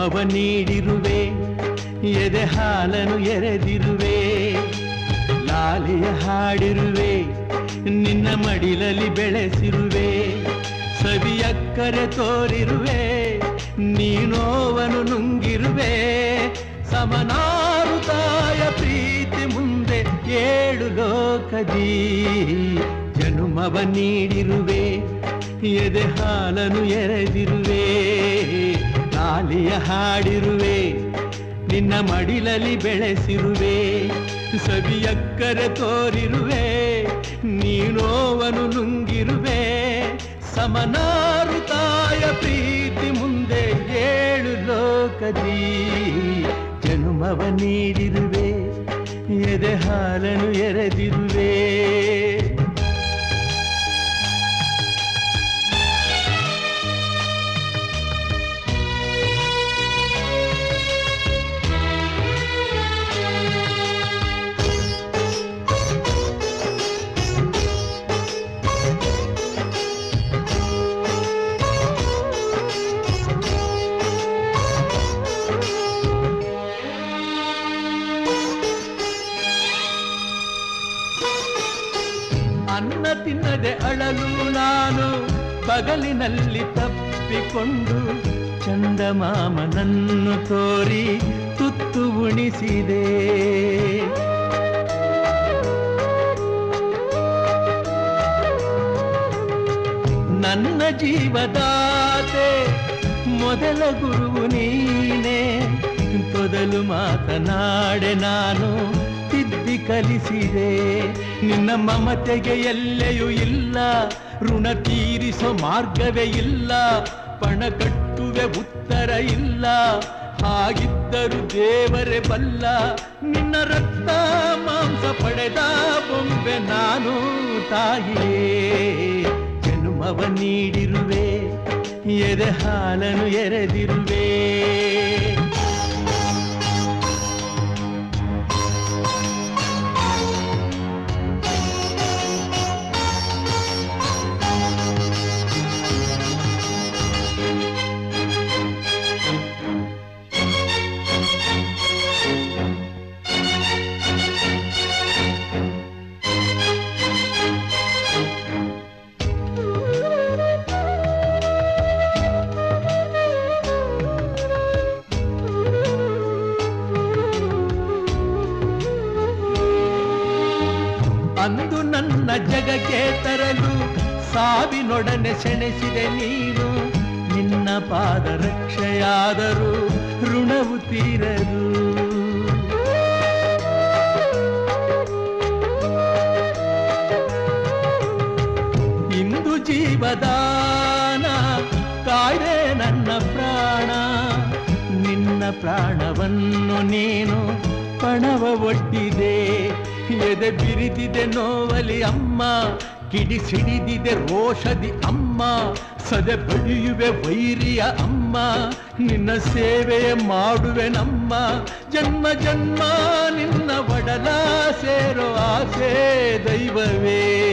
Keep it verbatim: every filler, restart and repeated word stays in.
ಜನುಮವ ನೀಡಿರುವೆ, ಎದೆ ಹಾಲನು ಎರೆದಿರುವೆ, ಲಾಲಿಯ ಹಾಡಿರುವೆ, ನಿನ್ನ ಮಡಿಲಲ್ಲಿ ಬೆಳೆಸಿರುವೆ, ಸವಿಯಕ್ಕರೆ ತೋರಿರುವೆ, ನೀನೋವನು ನುಂಗಿರುವೆ, ಸಮನಾರುತಾಯ ಪ್ರೀತಿ ಮುಂದೆ ಏಳು ಲೋಕದಿ ಜನುಮವ ನೀಡಿರುವೆ, ಎದೆ ಹಾಲನು ಎರೆದಿರುವೆ, ಲಾಲಿಯ ಹಾಡಿರುವೆ, ನಿನ್ನ ಮಡಿಲಲ್ಲಿ ಬೆಳೆಸಿರುವೆ, ಸವಿಯಕ್ಕರೆ ತೋರಿರುವೆ, ನೀನೋವನು ನುಂಗಿರುವೆ, ಸಮನಾರುತಾಯ ಪ್ರೀತಿ ಮುಂದೆ ಏಳು ಲೋಕದಿ ಜನುಮವ ನೀಡಿರುವೆ, ಎದೆ ಹಾಲನು ಎರೆದಿರುವೆ. ಅನ್ನ ತಿನ್ನದೆ ಅಳಲು ನಾನು ಬಗಲಿನಲ್ಲಿ ತಪ್ಪಿಕೊಂಡು, ಚಂದಮಾಮನನ್ನು ತೋರಿ ತುತ್ತು ಉಣಿಸಿದೆ, ನನ್ನ ಜೀವದಾತೆ ಮೊದಲ ಗುರುವು ನೀನೇ, ತೊದಲು ಮಾತನಾಡೆ ನಾನು ತಿದ್ದಿ ಕಲಿಸಿದೆ, ನಿನ್ನ ಮಮತೆಗೆ ಎಲ್ಲೆಯೂ ಇಲ್ಲ, ಋಣ ತೀರಿಸೋ ಮಾರ್ಗವೇ ಇಲ್ಲ, ಪಣ ಕಟ್ಟುವೆ ಉತ್ತರ ಇಲ್ಲ, ಹಾಗಿದ್ದರೂ ದೇವರೇ ಬಲ್ಲ, ನಿನ್ನ ರಕ್ತ ಮಾಂಸ ಪಡೆದ ಬೊಂಬೆ ನಾನು ತಾಯಿಯೇ, ಜನುಮವ ನೀಡಿರುವೆ, ಎದೆ ಹಾಲನು ಎರೆದಿರುವೆ. ಅಂದು ನನ್ನ ಜಗಕ್ಕೆ ತರಲು ಸಾವಿನೊಡನೆ ಸೆಣೆಸಿದೆ ನೀನು, ನಿನ್ನ ಪಾದ ರಕ್ಷೆಯಾದರೂ ಋಣವು ತೀರದು, ಇಂದು ಜೀವದಾನ ಕಾಯ್ದೆ ನನ್ನ ಪ್ರಾಣ, ನಿನ್ನ ಪ್ರಾಣವನ್ನು ನೀನು ಪಣವ ಒಡ್ಡಿದೆ, ಎದೆ ಬಿರಿದಿದೆ ನೋವಲಿ ಅಮ್ಮ, ಕಿಡಿ ಸಿಡಿದಿದೆ ರೋಷದಿ ಅಮ್ಮ, ಸದೆ ಬಡಿಯುವೆ ವೈರಿಯ ಅಮ್ಮ, ನಿನ್ನ ಸೇವೆಯ ಮಾಡುವೆ ನಮ್ಮ, ಜನ್ಮ ಜನ್ಮ ನಿನ್ನ ಒಡಲ ಸೇರೋ ಆಸೆ ದೈವವೇ.